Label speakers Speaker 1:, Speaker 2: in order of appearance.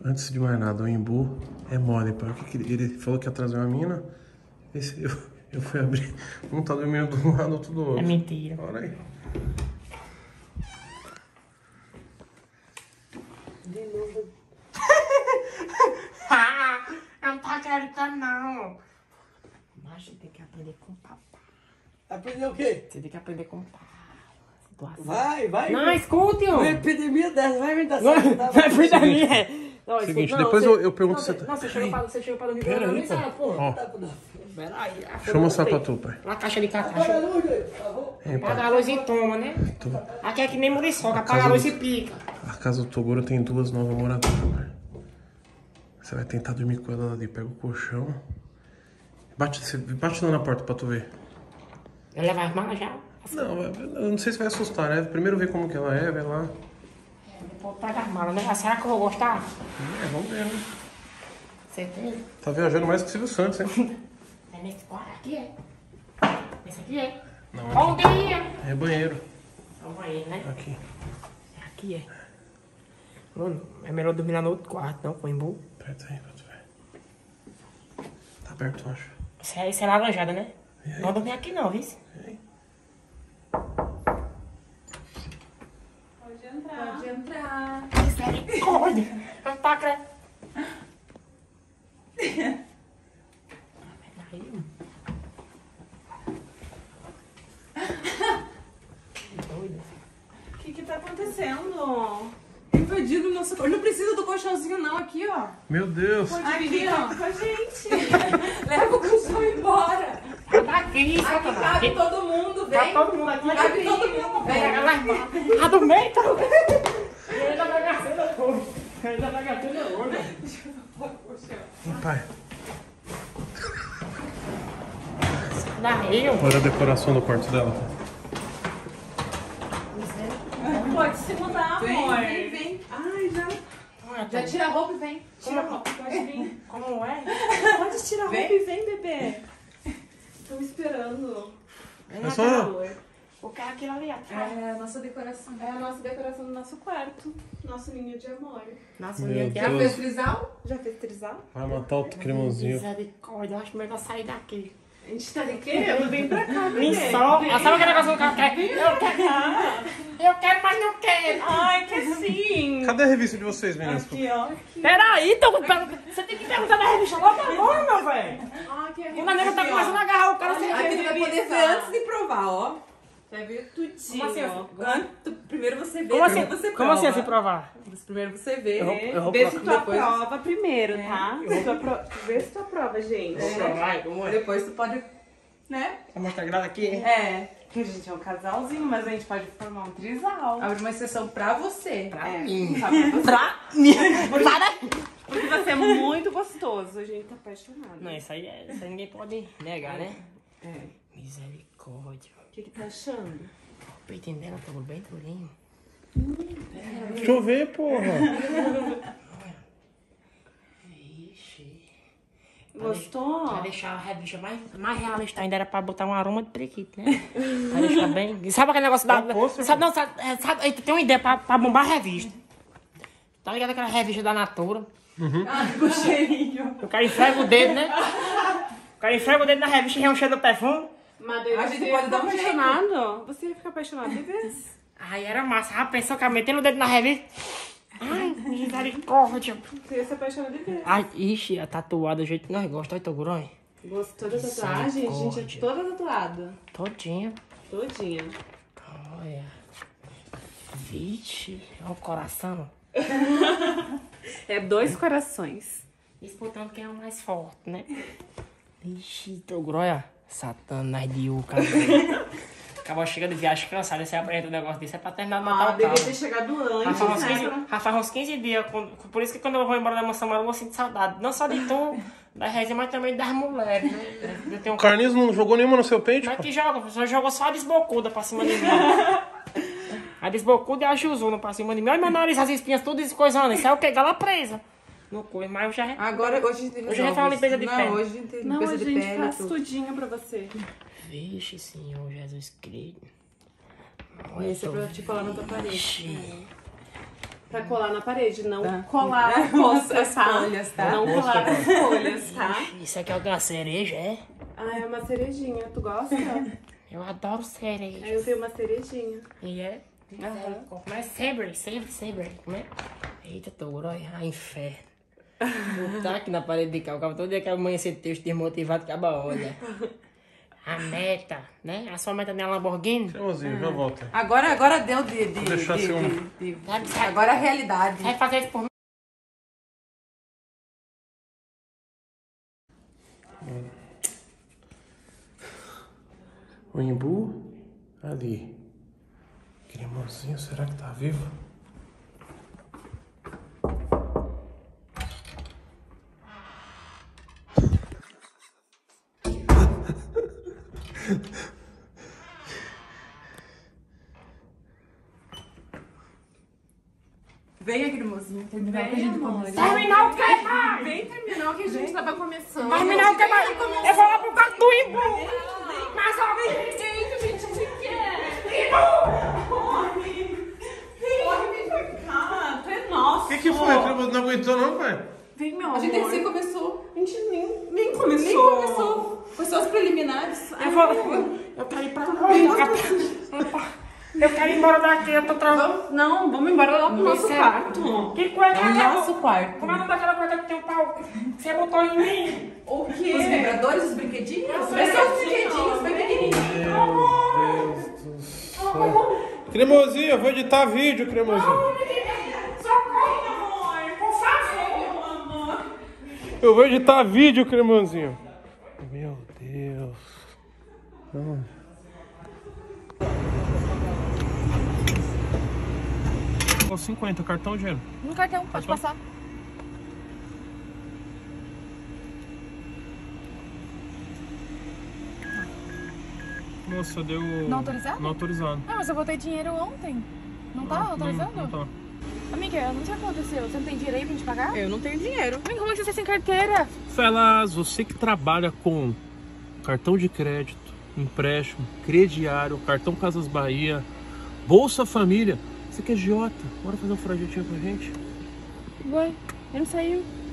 Speaker 1: Antes de mais nada, o Embu é mole, pai. Ele falou que ia trazer uma mina. Eu fui abrir. Um tá dormindo de um lado, outro do outro.
Speaker 2: É mentira.
Speaker 1: Olha aí.
Speaker 2: De novo. Eu não tô acreditando, não. Mas você tem que aprender com o papai.
Speaker 3: Aprender o quê?
Speaker 2: Você tem que aprender com o pai.
Speaker 3: Vai.
Speaker 2: Não, escute, ó.
Speaker 3: Uma epidemia dessa, vai inventar
Speaker 2: Não,
Speaker 3: essa.
Speaker 2: não é epidemia. Não,
Speaker 1: Seguinte,
Speaker 2: escuta,
Speaker 1: depois
Speaker 2: não,
Speaker 1: eu pergunto se
Speaker 2: não, você chegou pra dormir.
Speaker 1: Pera aí,
Speaker 2: não,
Speaker 1: pô. Ó,
Speaker 2: Peraí.
Speaker 1: deixa eu mostrar pra tu, pai.
Speaker 2: Uma caixa de caixa. Apaga a luz e toma, né? Aqui é que nem muriçoca. Apaga a luz e pica.
Speaker 1: A casa do Toguro tem 2 novas moradoras, pai. Você vai tentar dormir com ela ali. Pega o colchão. Bate lá na porta pra tu ver.
Speaker 2: Ela vai armar já?
Speaker 1: Não, eu não sei se vai assustar, né? Primeiro ver como que ela é, vai lá.
Speaker 2: Depois pega a mala, né? Será que eu vou gostar?
Speaker 1: Vamos ver, né?
Speaker 2: Certeza?
Speaker 1: Tá viajando mais que o Silvio Santos, hein?
Speaker 2: É nesse quarto aqui, é? Esse aqui é?
Speaker 1: Não,
Speaker 2: Bom dia!
Speaker 1: é banheiro.
Speaker 2: É o banheiro, né?
Speaker 1: Aqui.
Speaker 2: Aqui é. Mano, é melhor dormir lá no outro quarto, não? Com o Embu.
Speaker 1: Aperta aí pra tu ver. Tá aberto, eu acho.
Speaker 2: Isso é laranjada, né? Não vou dormir aqui não, viu?
Speaker 1: E aí?
Speaker 4: Pode entrar.
Speaker 2: Misericórdia! Não tá acreditando.
Speaker 4: O que tá acontecendo? Invadindo nosso colchão. Não precisa do colchãozinho não, aqui ó.
Speaker 1: Meu Deus.
Speaker 4: Aqui ó, com a gente. Leva o colchão embora.
Speaker 2: Tá aqui,
Speaker 4: Aqui
Speaker 2: Satanás.
Speaker 4: cabe todo mundo,
Speaker 2: Tá
Speaker 4: vem.
Speaker 2: todo mundo aqui.
Speaker 4: Cabe todo mundo, vem.
Speaker 2: Tá do meio, tá do meio. Ainda vai gastar hoje. Ainda vai gastar hoje.
Speaker 1: Pai,
Speaker 2: Dá meio.
Speaker 1: olha a decoração do quarto dela.
Speaker 4: Pode se mudar, amor. Vem. Ai, já tira a roupa e vem. Tira a
Speaker 2: Como-
Speaker 4: roupa, pode vir.
Speaker 2: Como é?
Speaker 4: Pode tirar a roupa e vem, bebê. Tô esperando.
Speaker 1: É só...
Speaker 2: O que é aquilo ali atrás?
Speaker 4: É a nossa decoração. É a nossa decoração do nosso quarto. Nosso ninho de amor.
Speaker 2: Nossa,
Speaker 1: Meu
Speaker 2: minha
Speaker 1: Deus.
Speaker 2: Deus.
Speaker 4: trisal? Já fez trisal?
Speaker 1: Vai matar o cremosinho.
Speaker 2: Misericórdia, eu acho melhor sair daqui.
Speaker 4: A gente tá de quê? Eu vim pra cá, bebê.
Speaker 2: Me só. Sabe aquele negócio que eu quero? Eu quero, mas não quero.
Speaker 4: Ai, que sim.
Speaker 1: Cadê a revista de vocês, meninas?
Speaker 4: Aqui, ó.
Speaker 2: Peraí, você tem que perguntar da revista logo agora, meu velho.
Speaker 4: Ah, que
Speaker 2: O maneiro tá começando a agarrar o cara sem
Speaker 4: Aqui
Speaker 2: ver.
Speaker 4: tu vai poder ver antes de provar, ó. Vai ver tudinho.
Speaker 2: Como assim,
Speaker 4: ó. Primeiro você vê,
Speaker 2: Como assim?
Speaker 4: depois você
Speaker 2: Como
Speaker 4: prova.
Speaker 2: assim, assim provar?
Speaker 4: Primeiro você vê.
Speaker 2: Eu vou
Speaker 4: Vê se tu
Speaker 2: depois-
Speaker 4: aprova primeiro, tá? Vê se tu aprova, gente.
Speaker 2: Vai, como é?
Speaker 4: Depois tu pode, né?
Speaker 2: Vou mostrar grado aqui.
Speaker 4: É. Que a gente é um casalzinho, mas a gente pode formar um trisal. Abre uma exceção pra você.
Speaker 2: Pra mim.
Speaker 4: Só pra você.
Speaker 2: Pra mim. Para.
Speaker 4: Porque você é muito gostoso. A gente tá apaixonado.
Speaker 2: Não, isso aí ninguém pode negar, né?
Speaker 4: É.
Speaker 2: Misericórdia.
Speaker 4: O que tá achando?
Speaker 2: O peitinho dela tá bem durinho.
Speaker 1: Deixa eu ver, porra.
Speaker 2: Vixe.
Speaker 4: Gostou?
Speaker 2: Pra deixar a revista mais realista ainda era pra botar um aroma de periquito, né? Pra deixar bem... E sabe aquele negócio da... Sabe, não, sabe, tem uma ideia pra bombar a revista. Tá ligado aquela revista da Natura?
Speaker 4: Ah, ficou cheirinho.
Speaker 2: O cara esfrega o dedo, né? O cara esfrega o dedo na revista e é um cheiro do perfume.
Speaker 4: Mas a gente pode dar um apaixonado. Você ia ficar apaixonado de vez.
Speaker 2: Ai, era massa. Já pensou que eu metendo o dedo na revista? Ai, misericórdia.
Speaker 4: Você ia se apaixonar de vez.
Speaker 2: Ai, ixi, a tatuada do jeito que nós gostamos, olha, Togurão.
Speaker 4: Gostou da tatuagem? A gente é toda tatuada.
Speaker 2: Todinha.
Speaker 4: Todinha.
Speaker 2: Olha. Vixe, olha o coração.
Speaker 4: É 2 corações.
Speaker 2: Disputando quem é o mais forte, né? Ixi, Togurão, olha. Satanás de Uca. Acabou chega de viagem cansado, você apresenta um negócio desse, é pra terminar de matar o
Speaker 4: devia
Speaker 2: cara.
Speaker 4: ter chegado antes,
Speaker 2: Já faz uns 15 dias, por isso que quando eu vou embora da mansão, eu vou sentir saudade. Não só de tu, da resenha, mas também das mulheres, né? Eu tenho
Speaker 1: O Carlinhos não jogou nenhuma no seu peito?
Speaker 2: Não é
Speaker 1: pô?
Speaker 2: que joga, só jogou só a desbocuda pra cima de mim. A desbocuda e a Juzuna pra cima de mim. Olha meu nariz, as espinhas tudo descoisando. Isso é o quê? Gala presa. No cu, mas eu já...
Speaker 4: Agora, hoje a gente
Speaker 2: Hoje a gente faz uma limpeza de pele.
Speaker 4: Não, hoje a gente tem limpeza de pele. Faz tudinho pra você.
Speaker 2: Vixe, Senhor Jesus Cristo.
Speaker 4: Esse é pra te colar na tua parede.
Speaker 2: Vixe.
Speaker 4: Pra colar na parede, não colar moscas, folhas, tá? Não colar as folhas, tá?
Speaker 2: Isso aqui é uma cereja, é?
Speaker 4: Ah, é uma cerejinha. Tu gosta?
Speaker 2: Eu adoro cereja.
Speaker 4: Eu tenho uma cerejinha.
Speaker 2: E é? Como é? Sabre. Como é? Eita, tô olha. Ai, inferno. Botar aqui na parede de cá. Todo dia que amanhecer texto desmotivado, acaba olha. A meta, né? A sua meta não é a Lamborghini?
Speaker 1: Cremosinho, já volta.
Speaker 3: Agora deu
Speaker 1: deixar assim
Speaker 3: Agora é a realidade.
Speaker 2: Vai fazer isso por mim?
Speaker 1: O imbu ali. Cremosinho, será que tá vivo?
Speaker 3: Venha, cremosinho, terminar o que a gente começou.
Speaker 2: Terminar o que, pai?
Speaker 4: Vem terminar o que a gente tava começando.
Speaker 2: Terminar o que, pai? Eu vou lá pro canto do imbu. Mas alguém...
Speaker 4: Gente, o que quer?
Speaker 3: Vem pra cá, tu é nosso.
Speaker 1: O que foi? Cremoso não aguentou não, pai?
Speaker 3: Vem, meu
Speaker 4: A
Speaker 3: amor.
Speaker 4: gente recém começou. A gente nem
Speaker 3: começou.
Speaker 4: Nem começou. Foi só os preliminares.
Speaker 2: Eu quero ir pra lá. Eu quero ir embora daqui, eu tô travando.
Speaker 4: Não, vamos embora lá pro nosso quarto.
Speaker 2: Que coisa é
Speaker 3: O
Speaker 2: aquela?
Speaker 3: nosso quarto.
Speaker 2: Como é o nome daquela coisa que tem um pau? Você botou em mim?
Speaker 4: O quê?
Speaker 3: Os vibradores, os brinquedinhos?
Speaker 4: É só os brinquedinhos, bem pequenininhos.
Speaker 1: Meu Deus do céu. Cremosinho, eu vou editar vídeo, Cremosinho.
Speaker 2: Socorro, amor, por favor.
Speaker 1: Eu vou editar vídeo, Cremosinho. Meu Deus. Com 50, cartão ou dinheiro?
Speaker 4: No cartão, pode passar.
Speaker 1: Moça, deu...
Speaker 4: Não autorizado?
Speaker 1: Não autorizado.
Speaker 4: Ah, mas eu botei dinheiro ontem. Não tá autorizando?
Speaker 1: Não tá.
Speaker 4: Amiga, eu não sei o que aconteceu. Você não tem dinheiro aí pra gente pagar? Eu não tenho dinheiro. Mas como é que você tá sem carteira?
Speaker 1: Felas, você que trabalha com cartão de crédito, empréstimo, crediário, cartão Casas Bahia, Bolsa Família, você que é agiota, bora fazer um projetinho pra gente?
Speaker 4: Ué, ele não saiu.